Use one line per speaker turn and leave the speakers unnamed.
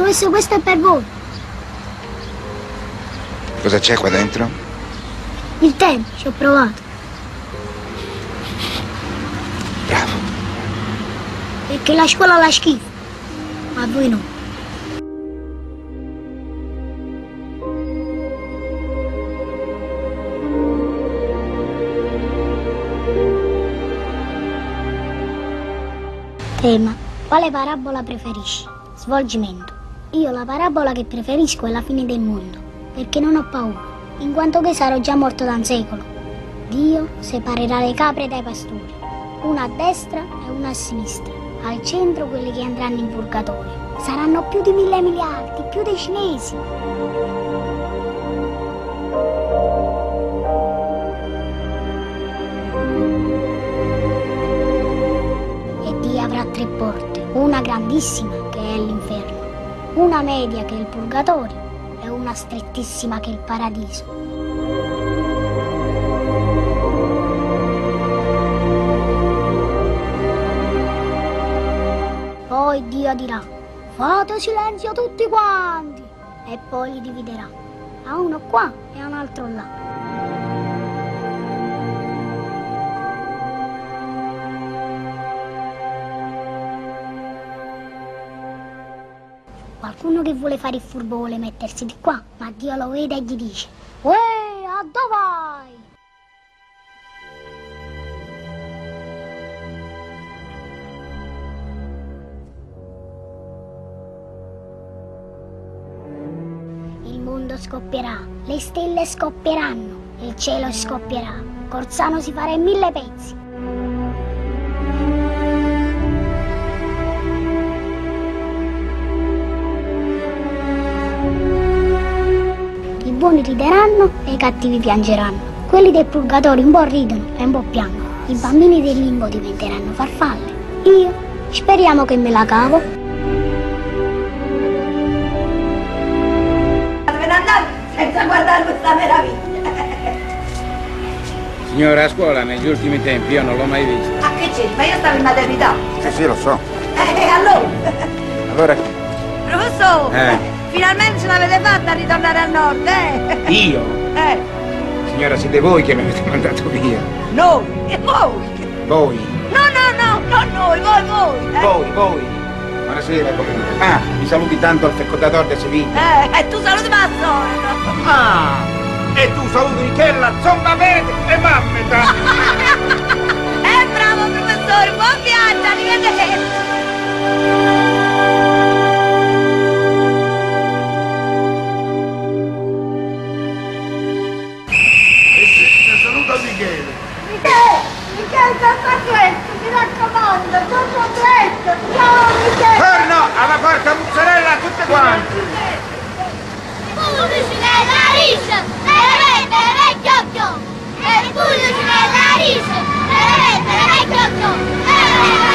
Professore, questo è per voi.
Cosa c'è qua dentro?
Il tè, ci ho provato.
Bravo.
Perché la scuola la schifo, ma voi no. Tema, quale parabola preferisci? Svolgimento. Io la parabola che preferisco è la fine del mondo, perché non ho paura, in quanto che sarò già morto da un secolo. Dio separerà le capre dai pastori, una a destra e una a sinistra, al centro quelli che andranno in purgatorio. Saranno più di 1.000 miliardi, più dei cinesi. E Dio avrà 3 porte, una grandissima che è l'inferno, una media che è il purgatorio e una strettissima che è il paradiso. Poi Dio dirà: fate silenzio tutti quanti, e poi li dividerà, a uno qua e a un altro là. Qualcuno che vuole fare il furbo vuole mettersi di qua, ma Dio lo vede e gli dice: uè, a dove vai? Il mondo scoppierà, le stelle scoppieranno, il cielo scoppierà, Corsano si farà in 1000 pezzi. I buoni rideranno e i cattivi piangeranno. Quelli del purgatorio un po' ridono e un po' piangono. I bambini del limbo diventeranno farfalle. Io speriamo che me la cavo.
Dove andate senza guardare questa meraviglia?
Signora, a scuola negli ultimi tempi io non l'ho mai vista.
Ah, che c'è? Ma io stavo in maternità.
Sì, lo so.
Allora?
Allora,
Professore, finalmente ce l'avete fatta a ritornare al nord, eh?
Io? Signora, siete voi che mi avete mandato via.
Noi? E voi?
Voi?
No, noi, voi.
Voi. Buonasera, come... Ah, mi saluti tanto al fecodatore di Seviglia.
E tu saluti Mazzone.
Ah, e tu saluti Michela, Zomba Verde e Mammeta.
Bravo professore, buon viaggio, arrivederci.
Saluta Michele.
Michele, torna presto, mi raccomando, torna presto. Ciao, Michele.
Torno alla porta mozzarella a tutte quante.
Pullici nella risa, nelle vecchio, e pullici nella risa, nelle vecchio.